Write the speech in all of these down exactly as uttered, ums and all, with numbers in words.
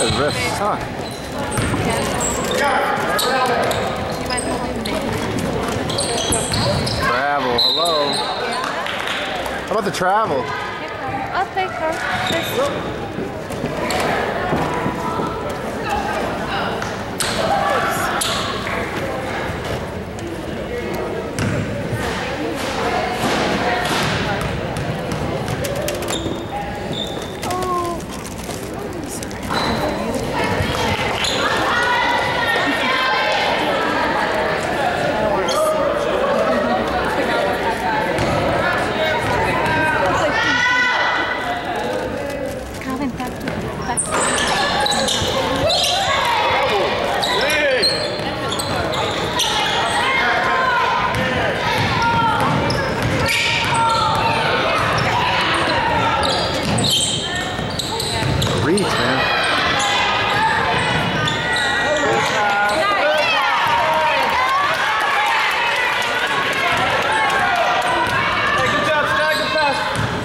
That wrist, huh? Travel, hello. How about the travel? I'll take her. Reach, man. Hey, good job, snag the pass.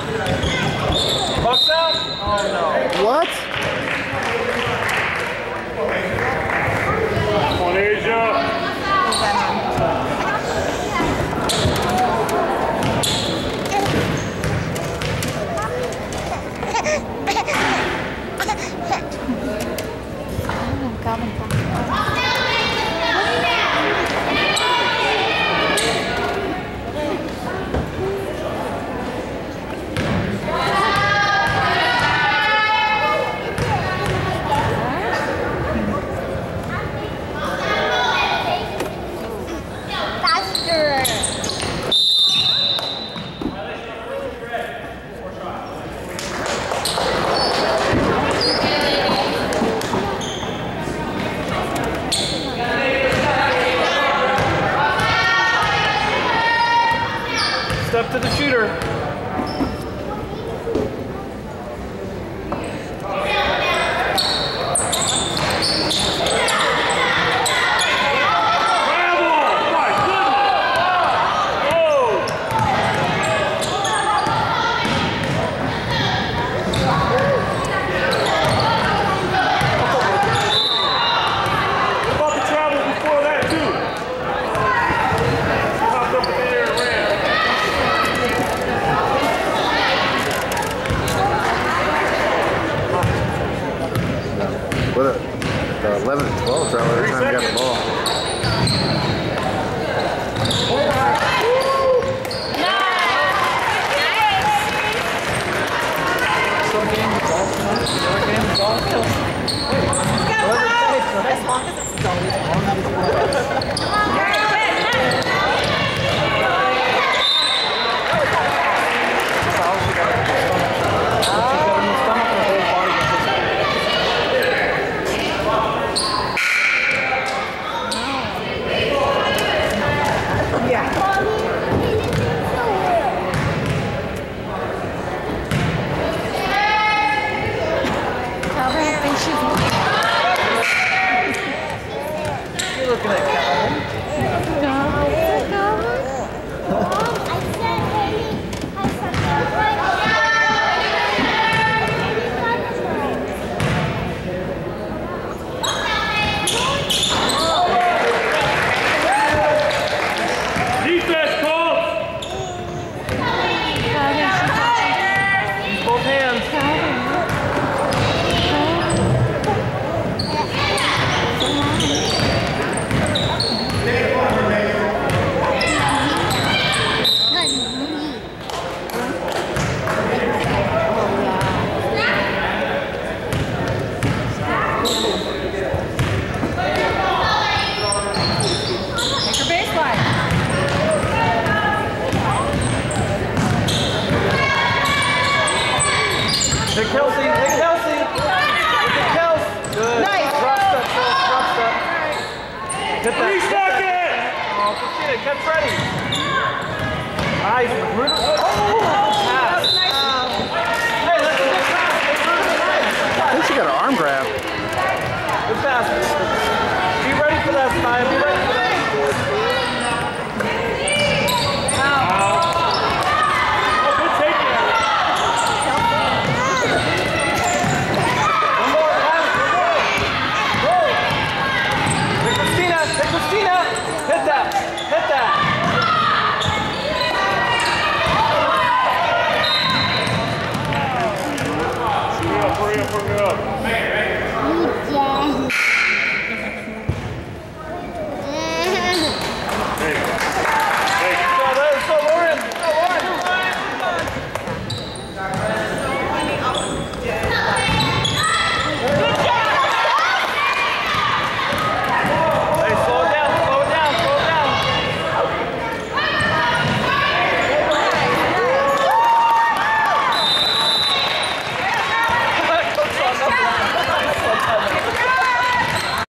Box out? Oh no. What? Come on, Asia. Step to the shooter. What a, the eleven and twelve travel every time you got the ball. Some games of golf, some games of golf. As long as it's going. Looking at Calvin. Calvin. Calvin. Defense, Cole! Use both hands. Nick Kelsey, Nick Kelsey, Nick Kelsey. Good. Nice. Drop step, Kelsey, drop step. Hit that. Restock it. Oh, good shit. Catch ready. Nice. Oh, pass. Hey, that's a good pass. I think she got an arm grab. Good pass. Be ready for that time. Be ready.